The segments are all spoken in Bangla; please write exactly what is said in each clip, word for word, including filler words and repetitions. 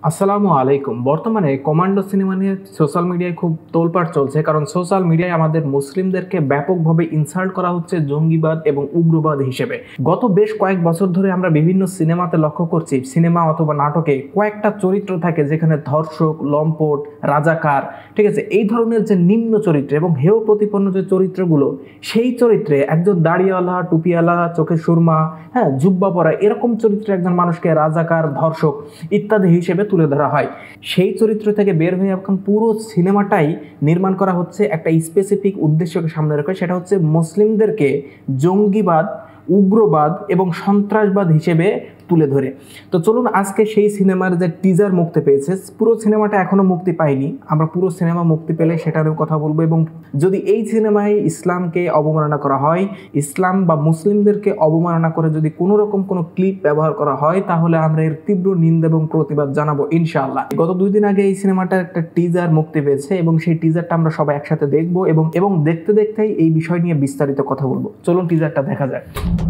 আসসালামু আলাইকুম। বর্তমানে কমান্ডো সিনেমা নিয়ে সোশ্যাল মিডিয়ায় খুব তোলপাড় চলছে, কারণ সোশ্যাল মিডিয়ায় আমাদের মুসলিমদেরকে ব্যাপকভাবে ইনসাল্ট করা হচ্ছে জঙ্গিবাদ এবং উগ্রবাদ হিসেবে। গত বেশ কয়েক বছর ধরে আমরা বিভিন্ন সিনেমাতে লক্ষ্য করছি, সিনেমা অথবা নাটকে কয়েকটা চরিত্র থাকে যেখানে ধর্ষক, লম্পট, রাজাকার, ঠিক আছে, এই ধরনের যে নিম্ন চরিত্র এবং হেয় প্রতিপন্ন যে চরিত্রগুলো, সেই চরিত্রে একজন দাড়িওয়ালা, টুপিওয়ালা, চোখে সুরমা, হ্যাঁ, জুব্বা পরা, এরকম চরিত্রে একজন মানুষকে রাজাকার, ধর্ষক ইত্যাদি হিসেবে তুলে ধরা হয়। সেই চরিত্র থেকে বের হয়ে এখন পুরো সিনেমাটাই নির্মাণ করা হচ্ছে একটা স্পেসিফিক উদ্দেশ্যকে সামনে রেখে, সেটা হচ্ছে মুসলিমদেরকে জঙ্গিবাদ, উগ্রবাদ এবং সন্ত্রাসবাদ হিসেবে তুলে ধরে। তো চলুন আজকে সেই সিনেমার যে টিজার মুক্তি পেয়েছে, পুরো সিনেমাটা এখনো মুক্তি পায়নি, আমরা পুরো সিনেমা মুক্তি পেলে সেটারও কথা বলবো। এবং যদি এই সিনেমায় ইসলামকে অবমাননা করা হয়, ইসলাম বা মুসলিমদেরকে অবমাননা করে যদি কোনো রকম কোনো ক্লিপ ব্যবহার করা হয়, তাহলে আমরা এর তীব্র নিন্দা এবং প্রতিবাদ জানাবো ইনশাআল্লাহ। গত দুই দিন আগে এই সিনেমাটার একটা টিজার মুক্তি পেয়েছে এবং সেই টিজারটা আমরা সবাই একসাথে দেখবো এবং এবং দেখতে দেখতেই এই বিষয় নিয়ে বিস্তারিত কথা বলবো। চলুন টিজারটা দেখা যায়।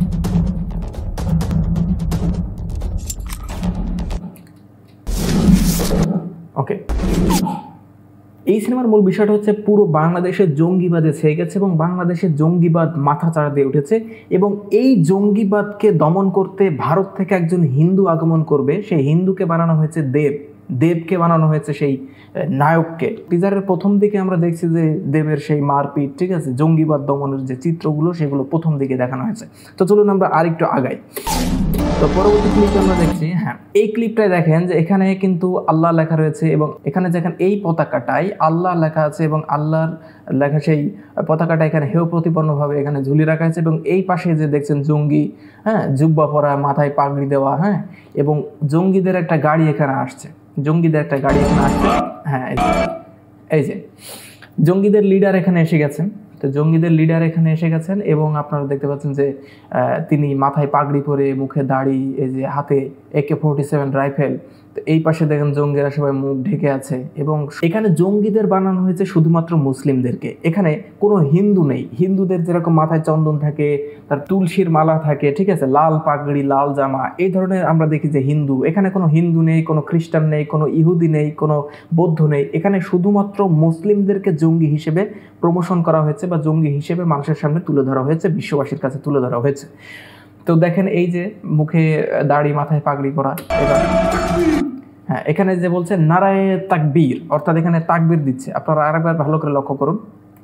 ওকে, এই সিনেমার মূল বিষয়টা হচ্ছে পুরো বাংলাদেশের জঙ্গিবাদে ছেয়ে গেছে এবং বাংলাদেশের জঙ্গিবাদ মাথা চাড়া দিয়ে উঠেছে এবং এই জঙ্গিবাদকে দমন করতে ভারত থেকে একজন হিন্দু আগমন করবে। সেই হিন্দুকে বানানো হয়েছে দেব, দেবকে বানানো হয়েছে সেই নায়ককে। টিজারের প্রথম দিকে আমরা দেখছি যে দেবের সেই মারপিট, ঠিক আছে, জঙ্গিবাদ দমনের যে চিত্রগুলো সেগুলো প্রথম দিকে দেখানো হয়েছে। তো চলুন আমরা আরেকটু আগাই। তো পরবর্তী ক্লিপে আমরা দেখছি, হ্যাঁ, এই ক্লিপটায় দেখেন যে এখানে কিন্তু আল্লাহ লেখা রয়েছে এবং এখানে দেখেন এই পতাকাটাই আল্লাহ লেখা আছে এবং আল্লাহর লেখা সেই পতাকাটা এখানে হেয় প্রতিপন্নভাবে এখানে ঝুলিয়ে রাখা আছে এবং এই পাশে যে দেখছেন জঙ্গি, হ্যাঁ, জুব্বা পরা, মাথায় পাগড়ি দেওয়া, হ্যাঁ, এবং জঙ্গিদের একটা গাড়ি এখানে আসছে, জঙ্গিদের একটা গাড়ি এখানে আসছে, হ্যাঁ, এই যে জঙ্গিদের লিডার এখানে এসে গেছেন। তো জঙ্গিদের লিডার এখানে এসে গেছেন এবং আপনারা দেখতে পাচ্ছেন যে তিনি মাথায় পাগড়ি পরে, মুখে দাড়ি, এই যে হাতে একে ফোর্টি সেভেন রাইফেল। তো এই পাশে দেখেন জঙ্গিরা সবাই মুখ ঢেকে আছে এবং এখানে জঙ্গিদের বানানো হয়েছে শুধুমাত্র মুসলিমদেরকে, এখানে কোনো হিন্দু নেই। হিন্দুদের যেরকম মাথায় চন্দন থাকে, তার তুলসীর মালা থাকে, ঠিক আছে, লাল পাগড়ি, লাল জামা, এই ধরনের আমরা দেখি যে হিন্দু। এখানে কোনো হিন্দু নেই, কোনো খ্রিস্টান নেই, কোনো ইহুদি নেই, কোনো বৌদ্ধ নেই। এখানে শুধুমাত্র মুসলিমদেরকে জঙ্গি হিসেবে প্রমোশন করা হয়েছে বা জঙ্গি হিসেবে মানুষের সামনে তুলে ধরা হয়েছে, বিশ্ববাসীর কাছে তুলে ধরা হয়েছে। তো দেখেন এই যে মুখে দাড়ি, মাথায় পাগড়ি পরা, এবার হ্যাঁ, এখানে যে বলছে নারায়ে তাকবীর, অর্থাৎ এখানে তাকবীর দিচ্ছে। আপনারা আরেকবার ভালো করে লক্ষ্য করুন।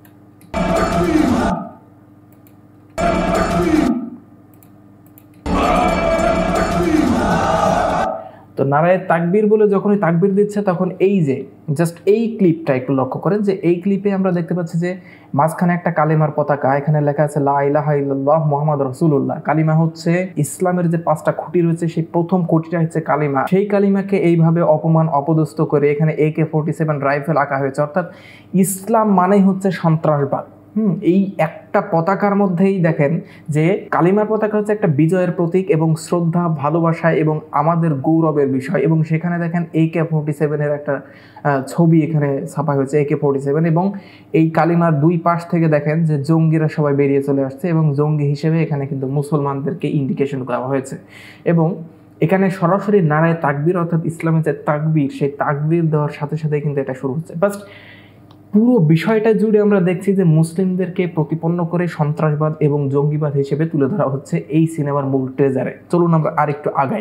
তো নারায়ে তাকবীর বলে যখনই তাকবীর দিচ্ছে তখন এই যে জাস্ট এই ক্লিপটা একটু লক্ষ্য করেন যে এই ক্লিপে আমরা দেখতে পাচ্ছি যে মাঝখানে একটা কালিমার পতাকা, এখানে লেখা আছে লা ইলাহা ইল্লাল্লাহ মুহাম্মাদুর রাসূলুল্লাহ। কালিমা হচ্ছে ইসলামের যে পাঁচটা খুঁটি রয়েছে সেই প্রথম খুঁটিটা হচ্ছে কালিমা। সেই কালিমাকে এইভাবে অপমান, অপদস্থ করে এখানে একে ফোর্টি সেভেন রাইফেল আঁকা হয়েছে, অর্থাৎ ইসলাম মানেই হচ্ছে সন্ত্রাসবাদ। হুম এই একটা পতাকার মধ্যেই দেখেন যে কালিমার পতাকা হচ্ছে একটা বিজয়ের প্রতীক এবং শ্রদ্ধা, ভালোবাসা এবং আমাদের গৌরবের বিষয়। এবং সেখানে দেখেন একে ফোর্টি সেভেনের একটা ছবি এখানে ছাপা হয়েছে, একে ফোর্টি সেভেন, এবং এই কালিমার দুই পাশ থেকে দেখেন যে জঙ্গিরা সবাই বেরিয়ে চলে আসছে এবং জঙ্গি হিসেবে এখানে কিন্তু মুসলমানদেরকে ইন্ডিকেশন দেওয়া হয়েছে। এবং এখানে সরাসরি নারায়ে তাকবীর অর্থাৎ ইসলামের যে তাকবীর, সেই তাকবীর দেওয়ার সাথে সাথে কিন্তু এটা শুরু হচ্ছে। বাস পুরো বিষয়টা জুড়ে আমরা দেখছি যে মুসলিমদেরকে প্রতিপন্ন করে সন্ত্রাসবাদ এবং জঙ্গিবাদ হিসেবে তুলে ধরা হচ্ছে এই সিনেমার মূল ট্রেজারে। চলুন আমরা আরেকটু আগাই।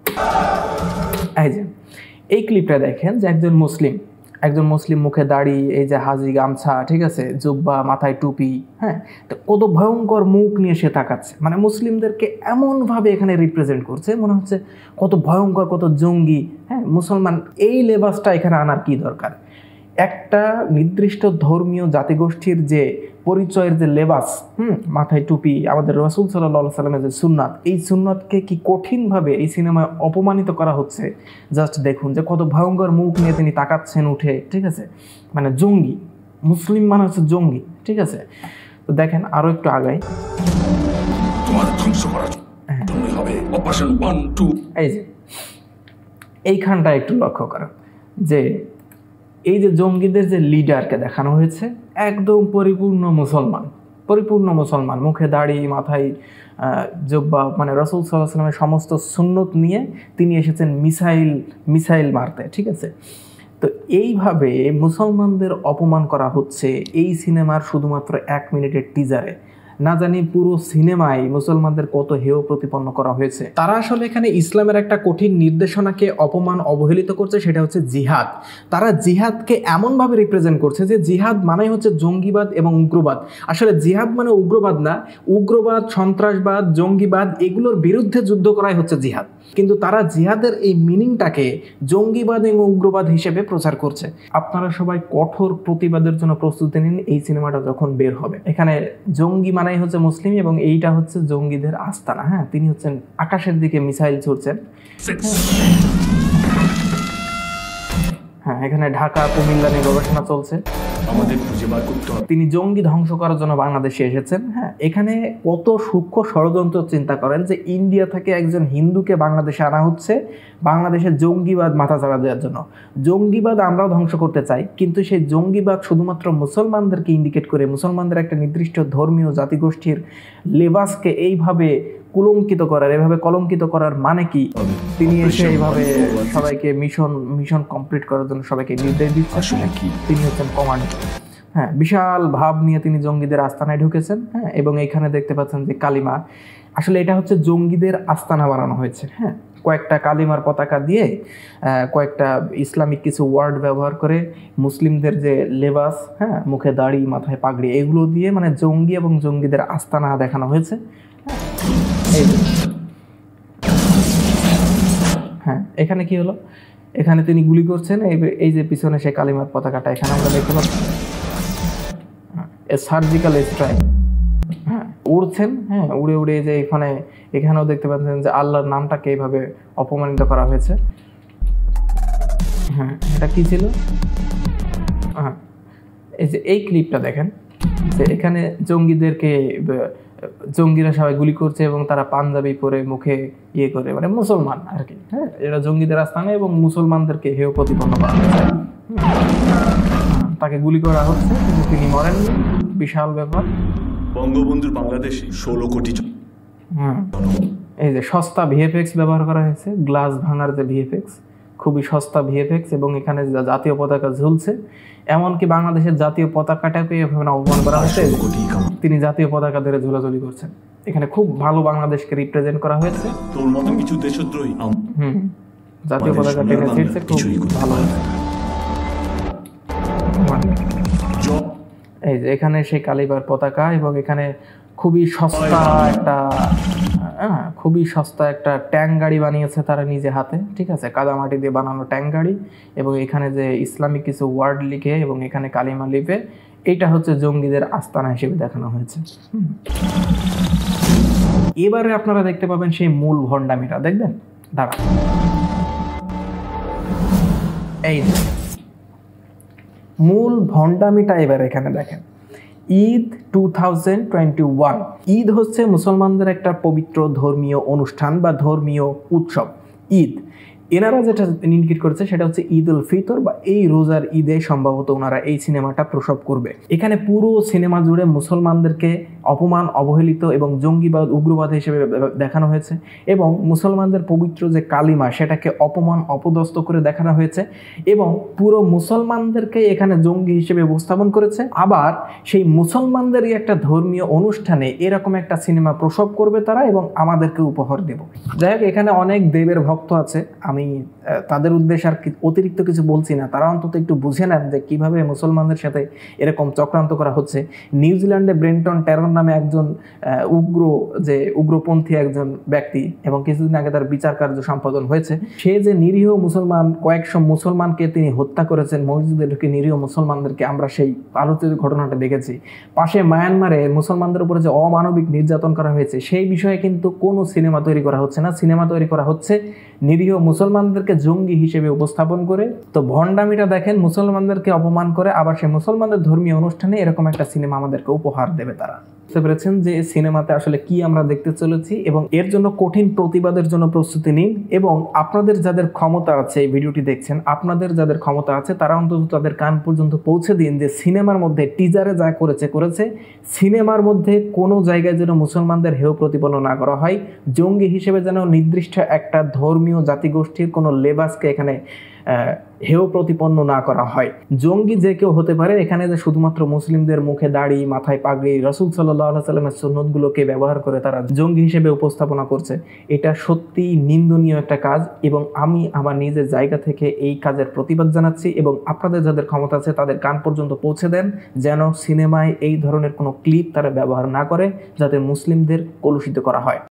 এই যে এই ক্লিপটা দেখেন যে একজন মুসলিম, একজন মুসলিম মুখে দাড়ি, এই যে হাজি গামছা, ঠিক আছে, জুব্বা, মাথায় টুপি, হ্যাঁ, তো কত ভয়ঙ্কর মুখ নিয়ে সে তাকাচ্ছে, মানে মুসলিমদেরকে এমনভাবে এখানে রিপ্রেজেন্ট করছে মনে হচ্ছে কত ভয়ঙ্কর, কত জঙ্গি, হ্যাঁ, মুসলমান। এই লেবাসটা এখানে আনার কি দরকার? একটা নির্দিষ্ট ধর্মীয় জাতিগোষ্ঠীর যে পরিচয়ের যে লেবাস, হুম মাথায় টুপি, আমাদের রাসূল সাল্লাল্লাহু সাল্লামের যে সুন্নাত, এই সুন্নাতকে কি কঠিনভাবে এই সিনেমায় অপমানিত করা হচ্ছে। জাস্ট দেখুন যে কত ভয়ঙ্কর মুখ নিয়ে তিনি তাকাচ্ছেন উঠে, ঠিক আছে, মানে জঙ্গি, মুসলিম মানে হচ্ছে জঙ্গি, ঠিক আছে। তো দেখেন আরো একটু আগাই, এই যে এইখানটা একটু লক্ষ্য করেন যে এই যে জঙ্গিদের যে লিডারকে দেখানো হয়েছে একদম পরিপূর্ণ মুসলমান, পরিপূর্ণ মুসলমান, মুখে দাড়ি, মাথায় জব্বা মানে রাসূল সাল্লাল্লাহু আলাইহি ওয়াসাল্লামের সমস্ত সুন্নত নিয়ে তিনি এসেছেন মিসাইল মিসাইল মারতে, ঠিক আছে। তো এইভাবে মুসলমানদের অপমান করা হচ্ছে এই সিনেমার শুধুমাত্র এক মিনিটের টিজারে। না জানি পুরো সিনেমায় মুসলমানদের কত হেয় প্রতিপন্ন করা হয়েছে। তারা আসলে এখানে ইসলামের একটা কঠিন নির্দেশনাকে অপমান অবহেলিত করছে, সেটা হচ্ছে জিহাদ। তারা জিহাদকে এমনভাবে রিপ্রেজেন্ট করছে যে জিহাদ মানে হচ্ছে জঙ্গিবাদ এবং উগ্রবাদ। আসলে জিহাদ মানে উগ্রবাদ না, উগ্রবাদ, সন্ত্রাসবাদ, জঙ্গিবাদ এগুলোর বিরুদ্ধে যুদ্ধ করাই হচ্ছে জিহাদ। কিন্তু তারা জিহাদের এই মিনিংটাকে জঙ্গিবাদ এবং উগ্রবাদ হিসেবে প্রচার করছে। আপনারা সবাই কঠোর প্রতিবাদের জন্য প্রস্তুতি নিন এই সিনেমাটা যখন বের হবে। এখানে জঙ্গি মানে হচ্ছে মুসলিম এবং এইটা হচ্ছে জঙ্গিদের আস্তানা। হ্যাঁ, তিনি হচ্ছেন আকাশের দিকে মিসাইল ছুড়ছেন। হ্যাঁ, এখানে ঢাকা কুমিল্লা নিয়ে গবেষণা চলছে। তিনি জঙ্গি ধ্বংস করার জন্য বাংলাদেশে এসেছেন। হ্যাঁ, এখানে কত সূক্ষ্ম ষড়যন্ত্র চিন্তা করেন যে ইন্ডিয়া থেকে একজন হিন্দুকে বাংলাদেশে আনা হচ্ছে বাংলাদেশের জঙ্গিবাদ মাথাচাড়া দেওয়ার জন্য। জঙ্গিবাদ আমরাও ধ্বংস করতে চাই, কিন্তু সেই জঙ্গিবাদ শুধুমাত্র মুসলমানদেরকে ইন্ডিকেট করে মুসলমানদের একটা নির্দিষ্ট ধর্মীয় জাতিগোষ্ঠীর লেবাসকে এইভাবে কুলঙ্কিত করার, এভাবে কলঙ্কিত করার মানে কি? তিনি এসে এইভাবে সবাইকে মিশন মিশন কমপ্লিট করার জন্য সবাইকে নির্দেশ দিচ্ছেন। তিনি হচ্ছেন কমান্ডো। হ্যাঁ, বিশাল ভাব নিয়ে তিনি জঙ্গিদের আস্তানায় ঢুকেছেন। হ্যাঁ, এবং এখানে দেখতে পাচ্ছেন যে কালিমা, আসলে এটা হচ্ছে জঙ্গিদের আস্তানা বানানো হয়েছে। হ্যাঁ, কয়েকটা কালিমার পতাকা দিয়ে কয়েকটা ইসলামিক কিছু ওয়ার্ড ব্যবহার করে মুসলিমদের যে লেবাস, হ্যাঁ, মুখে দাড়ি, মাথায় পাগড়ি, এগুলো দিয়ে মানে জঙ্গি এবং জঙ্গিদের আস্তানা দেখানো হয়েছে। হ্যাঁ, এখানে কি হলো? এখানে তিনি গুলি করছেন, এই যে পিছনে সেই কালিমার পতাকাটা এখানে আমরা দেখতে পাচ্ছি সার্জিক্যাল স্ট্রাইক। হ্যাঁ, উড়ছেন। হ্যাঁ, উড়ে উড়ে যে এখানে এখানেও দেখতে পাচ্ছেন যে আল্লাহর নামটাকে এইভাবে অপমানিত করা হয়েছে। হ্যাঁ, এটা কি ছিল? হ্যাঁ, এই যে এই ক্লিপটা দেখেন যে এখানে জঙ্গিদেরকে জঙ্গিরা সবাই গুলি করছে এবং তারা পাঞ্জাবি পরে মুখে ইয়ে করে, মানে মুসলমান আর কি। হ্যাঁ, এরা জঙ্গিদের আস্তানা এবং মুসলমানদেরকে হেয় প্রতিপন্ন করা হচ্ছে। তাকে গুলি করা হচ্ছে কিন্তু তিনি মরেননি। বিশাল ব্যাপার। বঙ্গবন্ধুর বাংলাদেশে ষোলো কোটি। হুম, এই যে সস্তা ভিএফএক্স ব্যবহার করা হয়েছে, গ্লাস ভাঙার যে ভিএফএক্স, খুবই সস্তা ভিএফএক্স, এবং এখানে জাতীয় পতাকা ঝুলছে। এমনকি বাংলাদেশের জাতীয় পতাকাটাকে এভাবে অপমান করা হয়েছে, তিনি জাতীয় পতাকা ধরে ঝুলাঝুলি করছেন। এখানে খুব ভালো বাংলাদেশকে রিপ্রেজেন্ট করা হয়েছে। তোর মতন কিছু দেশদ্রোহী হুম, জাতীয় পতাকা টেনে ছিঁড়ছে, খুব ভালো হয়েছে। এই যে এখানে সেই কালিবার পতাকা, এবং এখানে খুবই সস্তা একটা হ্যাঁ খুবই সস্তা একটা ট্যাঙ্ক গাড়ি বানিয়েছে তারা নিজে হাতে, ঠিক আছে, কাদামাটি দিয়ে বানানো ট্যাঙ্ক গাড়ি, এবং এখানে যে ইসলামিক কিছু ওয়ার্ড লিখে এবং এখানে কালিমা লিপে, এটা হচ্ছে জঙ্গিদের আস্তানা হিসেবে দেখানো হয়েছে। এবারে আপনারা দেখতে পাবেন সেই মূল ভণ্ডামিটা, দেখবেন, দাঁড়া, এই মূল ভণ্ডামিটা এবার এখানে দেখেন। Eid two thousand twenty one Eid হচ্ছে মুসলমানদের একটা পবিত্র ধর্মীয় অনুষ্ঠান বা ধর্মীয় উৎসব ঈদ। এনারা যেটা ইন্ডিকেট করেছে সেটা হচ্ছে ঈদ উল ফিতর, বা এই রোজার ঈদে সম্ভবত ওনারা এই সিনেমাটা প্রসব করবে। এখানে পুরো সিনেমা জুড়ে মুসলমানদেরকে অপমান, অবহেলিত এবং জঙ্গিবাদ, উগ্রবাদ হিসেবে দেখানো হয়েছে, এবং মুসলমানদের পবিত্র যে কালিমা সেটাকে অপমান, অপদস্থ করে দেখানো হয়েছে, এবং পুরো মুসলমানদেরকে এখানে জঙ্গি হিসেবে উপস্থাপন করেছে। আবার সেই মুসলমানদেরই একটা ধর্মীয় অনুষ্ঠানে এরকম একটা সিনেমা প্রসব করবে তারা, এবং আমাদেরকে উপহার দেব। যাই হোক, এখানে অনেক দেবের ভক্ত আছে, আমি তাদের উদ্দেশ্যে আর অতিরিক্ত কিছু বলছি না। তারা অন্তত একটু বুঝে নেন যে কীভাবে মুসলমানদের সাথে এরকম চক্রান্ত করা হচ্ছে। নিউজিল্যান্ডে ব্রেন্টন ট্যারন নামে একজন উগ্র যে উগ্রপন্থী একজন ব্যক্তি, এবং কিছুদিন আগে তার বিচার কার্য সম্পাদন হয়েছে, সে যে নিরীহ মুসলমান, কয়েকশো মুসলমানকে তিনি হত্যা করেছেন মসজিদে ঢুকে, নিরীহ মুসলমানদেরকে, আমরা সেই আলোচিত ঘটনাটা দেখেছি। পাশে মায়ানমারে মুসলমানদের উপরে যে অমানবিক নির্যাতন করা হয়েছে, সেই বিষয়ে কিন্তু কোনো সিনেমা তৈরি করা হচ্ছে না। সিনেমা তৈরি করা হচ্ছে নিরীহ মুসলমানদেরকে জঙ্গি হিসেবে উপস্থাপন করে। তো ভণ্ডামিটা দেখেন, মুসলমানদেরকে অপমান করে আবার সে মুসলমানদের ধর্মীয় অনুষ্ঠানে এরকম একটা সিনেমা আমাদেরকে উপহার দেবে তারা। বুঝতে পেরেছেন যে সিনেমাতে আসলে কি আমরা দেখতে চলেছি, এবং এর জন্য কঠিন প্রতিবাদের জন্য প্রস্তুতি নিন। এবং আপনাদের যাদের ক্ষমতা আছে, এই ভিডিওটি দেখছেন, আপনাদের যাদের ক্ষমতা আছে তারা অন্তত তাদের কান পর্যন্ত পৌঁছে দিন যে সিনেমার মধ্যে টিজারে যা করেছে করেছে সিনেমার মধ্যে কোনো জায়গায় যেন মুসলমানদের হেয় প্রতিপন্ন না করা হয়, জঙ্গি হিসেবে যেন নির্দিষ্ট একটা ধর্মীয় জাতিগোষ্ঠীর কোনো লেবাসকে এখানে হেয় প্রতিপন্ন না করা হয়। জঙ্গি যে কেউ হতে পারে, এখানে যে শুধুমাত্র মুসলিমদের মুখে দাড়ি, মাথায় পাগড়ি, রাসূল সাল্লাল্লাহু আলাইহি সাল্লামের সুন্নতগুলোকে ব্যবহার করে তারা জঙ্গি হিসেবে উপস্থাপনা করছে, এটা সত্যি নিন্দনীয় একটা কাজ। এবং আমি আমার নিজের জায়গা থেকে এই কাজের প্রতিবাদ জানাচ্ছি, এবং আপনাদের যাদের ক্ষমতা আছে তাদের কান পর্যন্ত পৌঁছে দেন যেন সিনেমায় এই ধরনের কোনো ক্লিপ তারা ব্যবহার না করে, যাতে মুসলিমদের কলুষিত করা হয়।